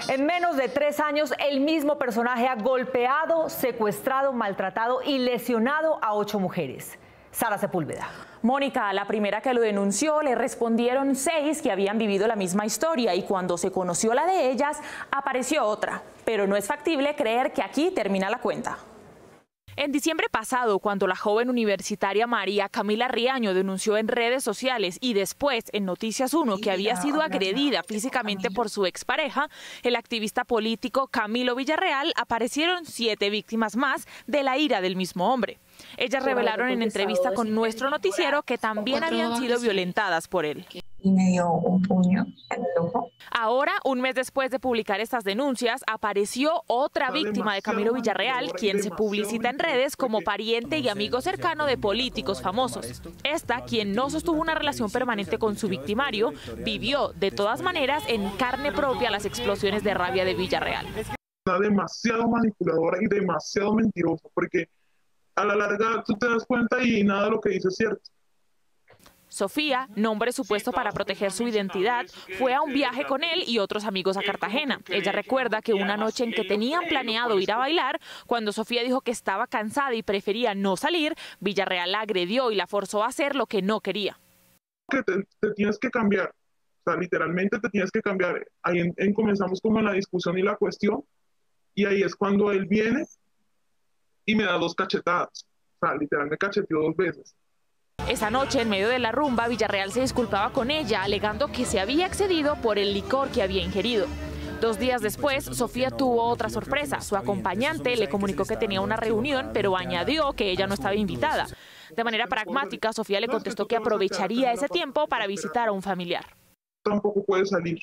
En menos de 3 años, el mismo personaje ha golpeado, secuestrado, maltratado y lesionado a 8 mujeres. Sara Sepúlveda. Mónica, la primera que lo denunció, le respondieron 6 que habían vivido la misma historia y cuando se conoció la de ellas, apareció otra. Pero no es factible creer que aquí termina la cuenta. En diciembre pasado, cuando la joven universitaria María Camila Riaño denunció en redes sociales y después en Noticias 1 que había sido agredida físicamente por su expareja, el activista político Camilo Villarreal, aparecieron 7 víctimas más de la ira del mismo hombre. Ellas revelaron en entrevista con nuestro noticiero que también habían sido violentadas por él. Y me dio un puño en el ojo. Ahora, un mes después de publicar estas denuncias, apareció otra víctima de Camilo Villarreal, quien se publicita en redes como pariente y amigo cercano de políticos famosos. Esta, quien no sostuvo una relación permanente con su victimario, vivió de todas maneras en carne propia las explosiones de rabia de Villarreal. Está demasiado manipuladora y demasiado mentirosa, porque a la larga tú te das cuenta y nada de lo que dice es cierto. Sofía, nombre supuesto para proteger su identidad, fue a un viaje con él y otros amigos a Cartagena. Ella recuerda que una noche en que tenían planeado ir a bailar, cuando Sofía dijo que estaba cansada y prefería no salir, Villarreal la agredió y la forzó a hacer lo que no quería. Que te tienes que cambiar, o sea, literalmente te tienes que cambiar. Ahí comenzamos como en la discusión y la cuestión, y ahí es cuando él viene y me da 2 cachetadas. O sea, literal me cacheteó 2 veces. Esa noche, en medio de la rumba, Villarreal se disculpaba con ella, alegando que se había excedido por el licor que había ingerido. 2 días después, Sofía tuvo otra sorpresa. Su acompañante le comunicó que tenía una reunión, pero añadió que ella no estaba invitada. De manera pragmática, Sofía le contestó que aprovecharía ese tiempo para visitar a un familiar. Tampoco puede salir.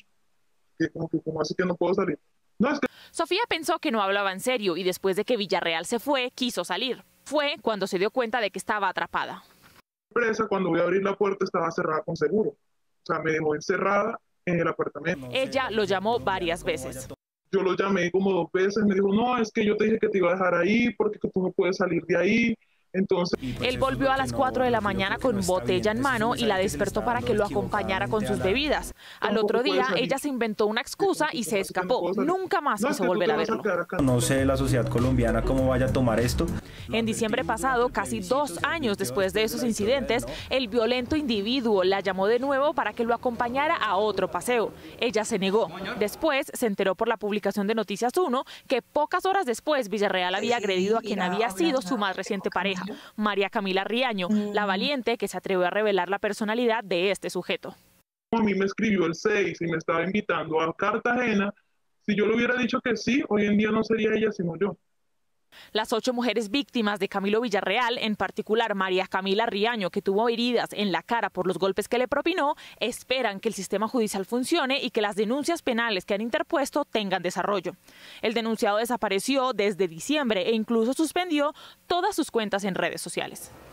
¿Cómo así que no puedo salir? No, es que... Sofía pensó que no hablaba en serio y después de que Villarreal se fue, quiso salir. Fue cuando se dio cuenta de que estaba atrapada. Cuando voy a abrir la puerta estaba cerrada con seguro, o sea, me dejó encerrada en el apartamento. Ella lo llamó varias veces. Yo lo llamé como 2 veces, me dijo, no, es que yo te dije que te iba a dejar ahí porque tú no puedes salir de ahí. Entonces, él volvió a las 4 de la mañana con botella en mano y la despertó para que lo acompañara con sus bebidas. Al otro día, ella se inventó una excusa y se escapó. Nunca más quiso volver a verlo. No sé la sociedad colombiana cómo vaya a tomar esto. En diciembre pasado, casi 2 años después de esos incidentes, el violento individuo la llamó de nuevo para que lo acompañara a otro paseo. Ella se negó. Después se enteró por la publicación de Noticias 1 que pocas horas después Villarreal había agredido a quien había sido su más reciente pareja, María Camila Riaño, la valiente que se atrevió a revelar la personalidad de este sujeto. A mí me escribió el 6 y me estaba invitando a Cartagena. Si yo le hubiera dicho que sí, hoy en día no sería ella sino yo. Las 8 mujeres víctimas de Camilo Villarreal, en particular María Camila Riaño, que tuvo heridas en la cara por los golpes que le propinó, esperan que el sistema judicial funcione y que las denuncias penales que han interpuesto tengan desarrollo. El denunciado desapareció desde diciembre e incluso suspendió todas sus cuentas en redes sociales.